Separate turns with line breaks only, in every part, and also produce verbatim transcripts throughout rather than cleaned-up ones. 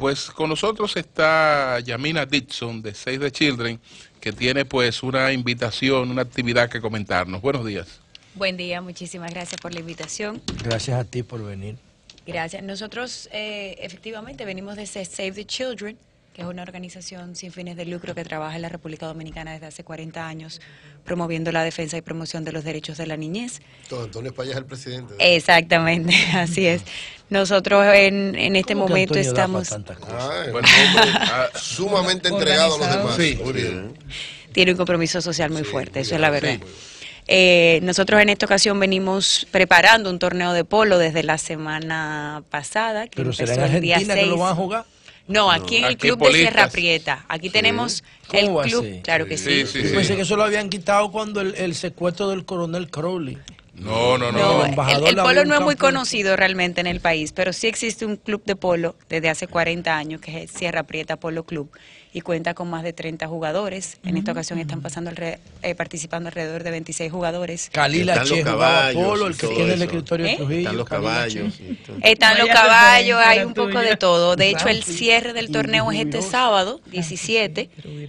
pues con nosotros está Yamina Dixon de Save the Children, que tiene pues una invitación, una actividad que comentarnos. Buenos días.
Buen día, muchísimas gracias por la invitación.
Gracias a ti por venir.
Gracias. Nosotros eh, efectivamente venimos de Save the Children, que es una organización sin fines de lucro que trabaja en la República Dominicana desde hace cuarenta años, promoviendo la defensa y promoción de los derechos de la niñez.
Don Antonio Paya es el presidente.
Exactamente, así es. Nosotros en, en este
¿Cómo que
momento
Antonio
estamos...
Ah, bueno, hombre, ah, sumamente entregado a los demás.
Sí,
muy bien.
Tiene un compromiso social muy
Sí,
fuerte,
muy
eso
bien,
es la verdad.
sí.
Eh, nosotros en esta ocasión venimos preparando un torneo de polo desde la semana pasada. Que
Pero será
empezó
en
el día
Argentina que
seis.
lo van a jugar.
No, aquí en el
Aquí
club de
Politas.
Sierra Prieta. Aquí tenemos el
¿Cómo
club,
así?
claro que sí.
Sí, sí,
Yo
sí.
pensé que eso lo habían quitado cuando el, el secuestro del coronel Crowley.
No, no, no.
No,
el
el,
embajador
el
le
polo
abrió
no
un
es muy
campo.
conocido realmente en el país, pero sí existe un club de polo desde hace cuarenta años que es Sierra Prieta Polo Club y cuenta con más de treinta jugadores. En esta ocasión están pasando alre- eh, participando alrededor de veintiséis jugadores.
Calila
Están los
Che jugaba
caballos
polo,
y
el que
todo
tiene el
eso.
escritorio
¿Eh?
de Trujillo.
Están los
Calila
caballos.
Che.
y todo.
Están los
Vaya
caballos,
referencia
hay
la
un poco
tuya.
de todo. De hecho, el
Ramfi
cierre del
y-
torneo
y
es este
Rubirosa.
sábado, diecisiete.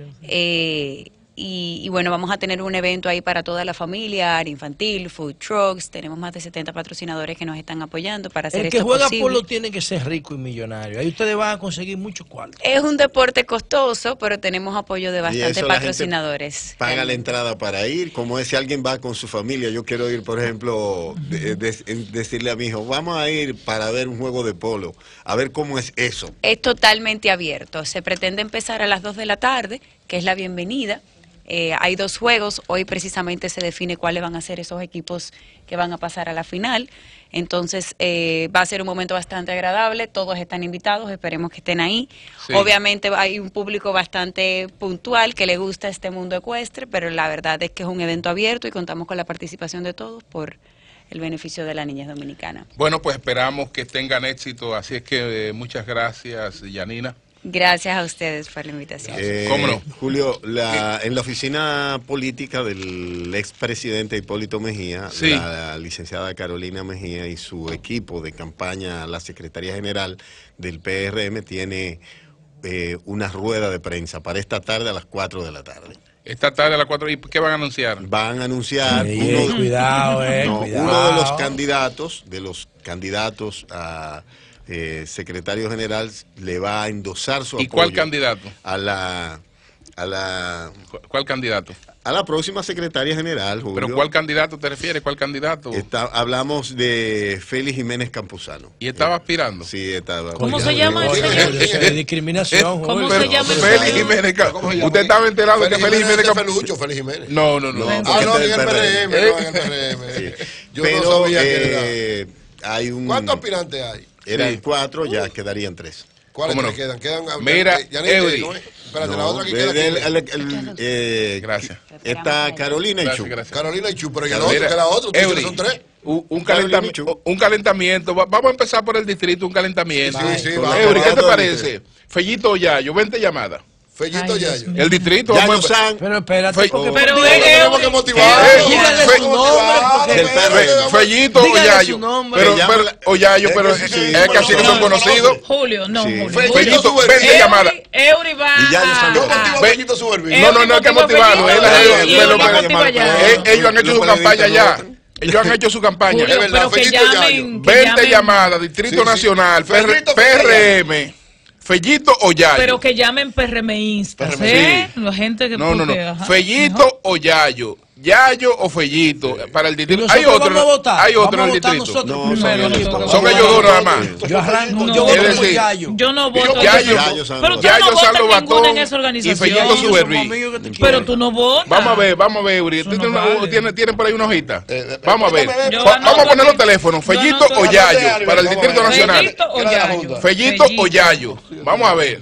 Eh, y, y bueno, vamos a tener un evento ahí para toda la familia, área infantil, food trucks. Tenemos más de setenta patrocinadores que nos están apoyando para hacer
El que
esto
juega
posible.
polo tiene que ser rico y millonario. Ahí ustedes van a conseguir muchos cuartos.
Es un deporte costoso, pero tenemos apoyo de
Y
bastantes
eso la gente
patrocinadores.
Paga la
realmente.
entrada para ir, como es si alguien va con su familia. Yo quiero ir, por ejemplo, de- de- de- decirle a mi hijo, vamos a ir para ver un juego de polo, a ver cómo es eso.
Es totalmente abierto. Se pretende empezar a las dos de la tarde, que es la bienvenida. Eh, hay dos juegos. Hoy precisamente se define cuáles van a ser esos equipos que van a pasar a la final. Entonces eh, va a ser un momento bastante agradable. Todos están invitados. Esperemos que estén ahí.
Sí.
Obviamente hay un público bastante puntual que le gusta este mundo ecuestre, pero la verdad es que es un evento abierto y contamos con la participación de todos por el beneficio de la niñez dominicana.
Bueno, pues esperamos que tengan éxito. Así es que eh, muchas gracias, Yanina.
Gracias a ustedes por la invitación.
Eh,
¿Cómo no?
Julio, la, en la oficina política del expresidente Hipólito Mejía,
Sí.
la licenciada Carolina Mejía y su equipo de campaña, la Secretaría General del P R M, tiene eh, una rueda de prensa para esta tarde a las cuatro de la tarde.
Esta tarde a las cuatro. ¿Y qué van a anunciar?
Van a anunciar
Ey,
uno,
ey, cuidado, eh,
no,
cuidado.
uno de los candidatos, de los candidatos a eh, secretario general, le va a endosar su
¿Y
apoyo
cuál candidato?
a la a la
¿Cu- ¿Cuál candidato?
a la próxima secretaria general, Julio.
¿Pero cuál candidato te refieres? ¿Cuál candidato?
Está, hablamos de Félix Jiménez Campuzano.
¿Y estaba aspirando?
Sí, estaba.
¿Cómo
Oye,
se llama
Oye,
ese
oye,
señor?
eso es discriminación.
¿Cómo
Julio.
se llama ese
Félix
señor?
Jiménez Ca-
¿Cómo se llama?
¿Usted estaba enterado de que Félix Jiménez
Jiménez
Camp-
Felucho, Félix Jiménez.
No, no, no.
No,
Ah,
porque
no, en el
está
P
del
R M, no, en el P R M.
Sí.
Yo
Pero,
no sabía que era.
eh, hay un.
¿Cuántos aspirantes hay?
Eran
Sí.
cuatro, ya quedarían tres.
¿Cuáles
¿Cómo
te
no?
quedan? quedan
Mira,
ya ni-
Eury.
¿no es? Espérate, la
No,
otra que
de-
queda
de-
aquí.
el- el- eh,
Gracias.
Está Carolina y
Gracias,
Chu.
gracias.
Carolina y Chu, pero ya
Mira,
no, que era otro, tú dices que
Eury,
son tres.
Un, un,
Carolina
calentami-
Michu.
un calentamiento. Va- Vamos a empezar por el distrito, un calentamiento.
Sí, sí,
Con
vamos,
la-
Eury, ¿qué te
vamos,
parece? Fellito Yayo, vente llamada.
Fellito
Ay, Dios
Yayo.
mío.
El distrito,
Yayo
vamos a...
San.
Pero espérate,
Fe-
porque
Pero
dígale-
es
Tenemos que
Eury.
motivar.
Eh,
dígale
Fe-
su nombre, porque-
Del P R M.
Fe- Fellito o
Dígale
Yayo.
su nombre.
Pero,
Que
pero,
llame-
o Yayo,
Es
pero
que
es,
sí,
es que así que
no,
son
no,
conocidos.
Julio, no,
Sí.
Julio.
Fellito
Fellito,
sube-
vente
Eury-
llamada.
Eury va
Y ya yo
a-
salgo.
Yo contigo,
a-
Fellito Suberville.
No, no, no hay que
Eury
motivarlo.
motiva
él-
a
él-
Fellito,
él-
y
pero-
él va a
pero-
motivar ya.
eh, Ellos han hecho su
Lo puede
campaña
editar,
ya.
lo
Ellos han hecho su campaña.
Julio,
Es verdad,
pero que
Fellito
llamen, que
Vente
llamen-
llamada, Distrito
Sí, sí.
Nacional, P R-
Fellito,
P R M, Fellito o Yayo.
Pero que llamen PRMistas, ¿eh? La gente que
No, no,
porque,
no.
ajá,
Fellito
mejor.
o Yayo. Yayo o Fellito. Para el
Y
distrito.
nosotros
Hay otro,
vamos a votar.
hay otro
Vamos a
en el
votar
distrito.
nosotros
No,
primero.
son
listo.
ellos.
Son ellos dos nada más.
Yo arranco,
No.
yo voto
Es
por
decir,
Yayo.
Yo no voto.
Yayo-
yo-
Yayo San
pero usted
Yayo
no
San
vota
Lobatón
ninguna en esa
y Fellito
organización.
Suberví.
Somos amigos que te
Pero
quieren.
tú no votas.
Vamos a ver, vamos a ver, Uri.
Eso
¿Tú
no
tienes, una-
vale.
tiene- tienen por ahí una hojita?
Eh,
Vamos a ver.
espérame,
Yo
Va-
anoto
Vamos a poner los
aquí.
teléfonos.
Yo
Fellito
anoto
o
aquí.
Yayo.
Anote,
Para el
vamos a
Distrito
ver.
Nacional.
Fellito o
Era la
Yayo.
Junta.
Fellito o Yayo. Vamos a ver.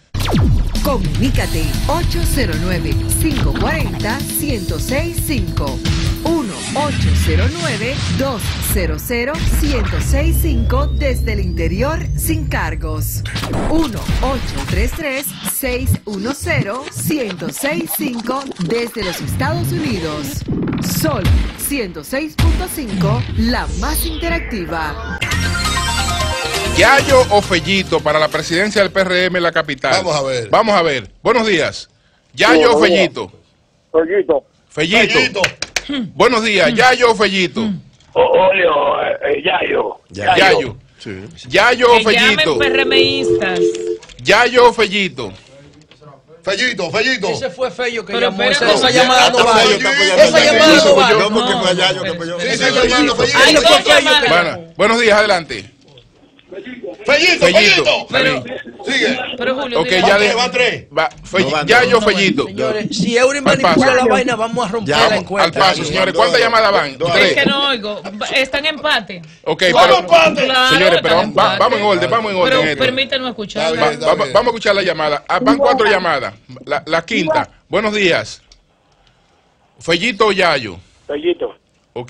Comunícate ocho cero nueve, cinco cuatro cero, uno cero seis cinco. uno ocho cero nueve, dos cero cero, uno cero seis cinco desde el interior sin cargos. uno ocho tres tres, seis uno cero, uno cero seis cinco desde los Estados Unidos. Sol ciento seis punto cinco, la más interactiva.
¿Yayo o Fellito para la presidencia del P R M en la capital?
Vamos a ver.
Vamos a ver. Buenos días. ¿Yayo o Fellito?
Fellito.
Fellito. Buenos días. ¿Yayo o Fellito?
Olio, eh, Yayo.
Yayo.
Sí.
¿Yayo o
Que llamen
Fellito?
PRMistas.
¿Yayo o Fellito?
Fellito, Fellito.
Ese fue Fello que
Pero
llamó.
espérate,
Esa, esa
no,
llamada no va.
Fello, está apoyando
Esa
a Yayo.
llamada no va.
No, porque
No,
fue a Yayo que
espérate,
apoyó.
Sí, sí,
espérate.
llamando, Fellito.
Hay dos llamadas.
Bueno, buenos días, adelante.
Fellito,
Fellito.
Fellito.
Pero,
Sigue.
pero Julio,
Ok,
dile-
ya
Va
de.
tres, va tres.
Va, Fe-
No van,
Yayo o
no van.
Fellito.
Señores, si Eury
Al
manipula
paso.
la vaina, vamos a romper
Ya,
la
vamos,
encuesta.
Al paso,
Dos,
señores.
dos,
¿Cuántas
dos.
llamadas van?
Dos.
Es
Tres.
que no oigo. Están en empate.
Ok,
¡Vamos,
pero.
empate!
Claro,
Señores, pero
están
vamos,
en
va- vamos en
empate.
orden, vamos en orden.
Pero
esto.
permítanos escuchar.
Está
Va-
bien.
va- vamos a escuchar la llamada. Ah, van cuatro llamadas. La, la quinta. Buenos días. Fellito o Yayo.
Fellito.
Ok.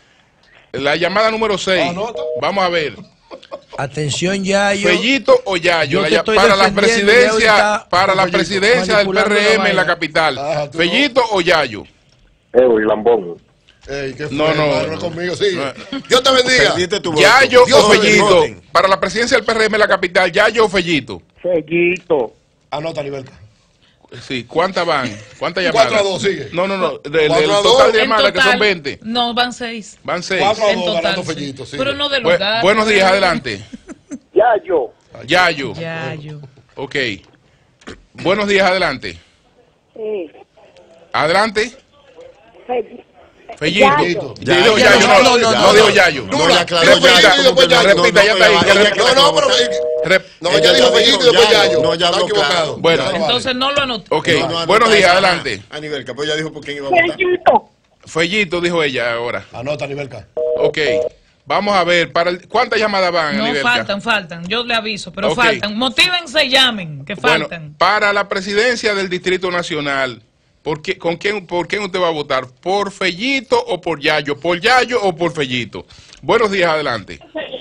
La llamada número seis.
Anota.
Vamos a ver.
Atención, Yayo.
Fellito o Yayo.
Yo
La
te
lla-
estoy
para la
defendiendo, Yayo
presidencia,
está
para la
Fellito,
presidencia del P
manipulando la
R M en
vaina.
la capital.
Ajá, tú
Fellito o Yayo.
Eury Lambón.
Ey, ¿qué fue,
No, no.
hermano? No conmigo, sigue. Dios te bendiga.
Perdiste tu voto.
Yayo
Dios
o
te
Fellito.
voten.
Para la presidencia del P R M en la capital. Yayo o Fellito.
Fellito.
Anota, Nivelta.
Sí, ¿cuántas van? ¿Cuántas llamadas?
Cuatro a dos, sigue.
No, no, no. Del,
Cuatro
del
a
total
dos.
de
En
llamadas, que son
total,
veinte.
No, van seis.
Van seis.
Cuatro a
En
dos,
total.
ganando
sí.
Fellito, sigue.
Pero no de
Bu-
lugar.
buenos días, adelante.
Yayo.
Yayo.
Yayo.
Ok. Buenos días, adelante.
Sí.
Adelante.
Fe-
Fellito.
Fellito.
Digo
Yayo,
Yayo, no, no,
no,
no,
no,
digo
no.
Yayo.
No, ya aclaró
Repita,
Yayo, como que
repita,
no,
repita, ya
no,
está ahí.
no,
que
no,
repita.
No, no, pero.
Rep-
No,
Ella
ella dijo
ya
Fellito y
dijo
después
Yayo.
Yayo.
No, ya
Está
habló claro.
equivocado.
Bueno.
Ya no vale.
Entonces no lo anoto.
Ok,
No, no,
buenos
anota
días,
esa.
adelante.
A nivel que pues ya dijo por quién iba a votar.
Fellito.
Fellito, dijo ella ahora.
Anota, Nivelca.
Ok. Vamos a ver, para el- ¿cuántas llamadas van,
No,
Anibelka?
faltan, faltan. Yo le aviso, pero
Ok.
faltan. Motívense y llamen, que
Bueno,
faltan.
para la presidencia del Distrito Nacional, ¿por, qué, con quién, ¿por quién usted va a votar? ¿Por Fellito o por Yayo? ¿Por Yayo o por Fellito? Buenos días, adelante.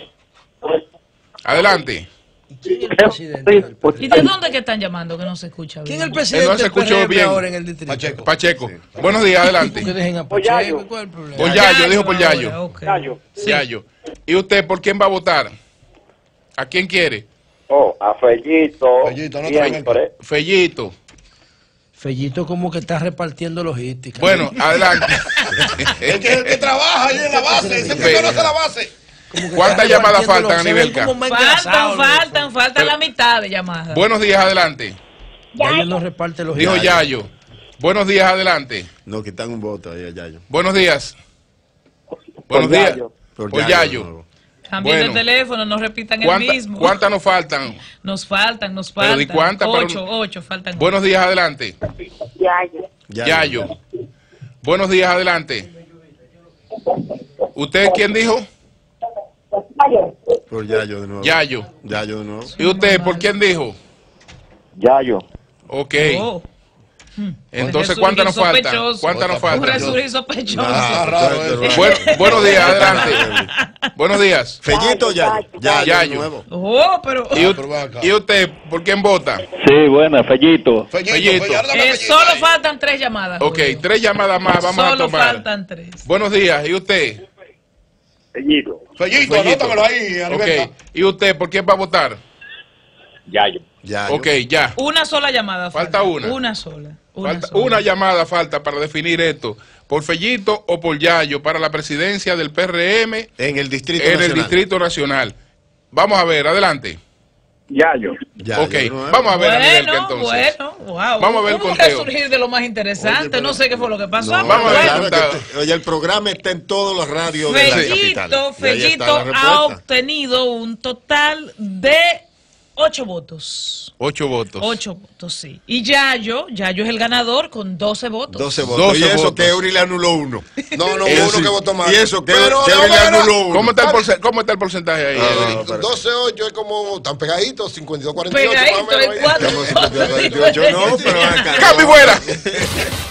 Adelante.
¿Quién es el presidente del P R M?
¿Y de dónde que están llamando que no se escucha bien?
¿Quién es el
Eh,
presidente
no se
del P R
escuchó
M
bien.
ahora en el distrito?
Pacheco.
Pacheco. Buenos días, adelante.
Que dejen a
Por
Pacheco.
Yayo.
¿Cuál es el problema?
Por Yayo, dijo por Yayo.
ahora, ok.
Yayo.
Yayo. ¿Y usted por quién va a votar? ¿A quién quiere?
Oh, a Fellito.
Fellito, no te
siempre.
Fellito.
Fellito como que está repartiendo logística.
Bueno, adelante.
Es que es el que trabaja ahí en la base. Es el que conoce la base.
Como que está
¿Cuántas llamadas
repartiendo
faltan,
los- se ven
Anibelka?
como más engrasados
Faltan,
los-
faltan, faltan la mitad de llamadas.
Buenos días, adelante.
Yayo no reparte los
Dijo Yayo. Buenos días, adelante.
No, quitan un voto ahí a Yayo.
Buenos días. Buenos días.
Yayo.
Por
Por
Yayo de
Yayo.
nuevo.
Cambien
bueno.
de teléfono, no repitan el
¿Cuánta-
mismo.
¿Cuántas nos faltan?
Nos faltan, nos
Pero
faltan.
¿y cuántas para
Ocho,
un-
ocho, faltan.
Buenos días, adelante.
Yayo.
Yayo. Buenos días, adelante. ¿Usted quién dijo?
Por Yayo de nuevo.
Yayo.
Yayo de nuevo.
¿Y usted por quién dijo?
Yayo.
Ok.
Oh,
Entonces,
resurgir
¿cuántas nos faltan?
sospechoso.
¿Cuántas nos
un
faltan?
resurgir sospechoso.
Ah, raro eso.
Bueno, buenos días, adelante. Buenos días.
Fellito o Yayo. Yayo de
Yayo.
nuevo.
Oh, pero
¿Y, u-
pero ven acá.
y usted por quién vota?
Sí, buena, Fellito.
Fellito,
Fellito.
Fellito, dame
eh,
Fellito
solo
ahí.
faltan tres llamadas.
Ok,
Julio.
tres llamadas más vamos
Solo
a tomar.
faltan tres.
Buenos días. ¿Y usted?
Fellito.
Fellito,
Fellito.
anótamelo ahí, Anibelca.
Ok. ¿Y usted por quién va a votar?
Yayo.
Yayo.
Ok, ya.
Una sola llamada.
Falta una.
Una sola. Una,
Falta-
sola.
una llamada falta para definir esto. ¿Por Fellito o por Yayo para la presidencia del P R M
En el Distrito
en el
Nacional.
Distrito Nacional? Vamos a ver, adelante.
Yayo.
Yayo
Ok,
de nuevo.
vamos a ver a Anibelka,
Bueno,
entonces.
bueno, wow.
Vamos a ver el
Un
conteo.
resurgir de lo más interesante.
Oye, pero-
no sé qué fue lo que pasó.
No,
pero
vamos a ver
bueno.
el
claro
contado.
que- oye, el programa está en todas las radios de la capital.
Fellito,
Y ahí está
Fellito
la
ha
respuesta.
obtenido un total de ocho votos.
Ocho votos.
Ocho votos, sí. Y Yayo, Yayo es el ganador con doce votos.
doce votos.
doce
y eso
votos.
que Eury le anuló uno.
No, no,
Eso
uno
sí.
que votó mal.
Y eso que,
Pero,
que
no,
Eury le
pero-
anuló uno.
¿Cómo está, el porce- ¿Cómo está el porcentaje ahí?
Ah,
Evelyn?
pero-
doce ocho es como tan pegadito, cincuenta y dos cuarenta y ocho.
Pegadito,
más o menos
en
ahí.
cuatro.
Estamos en cincuenta y ocho, no, pero acá.
¡Cambio y fuera!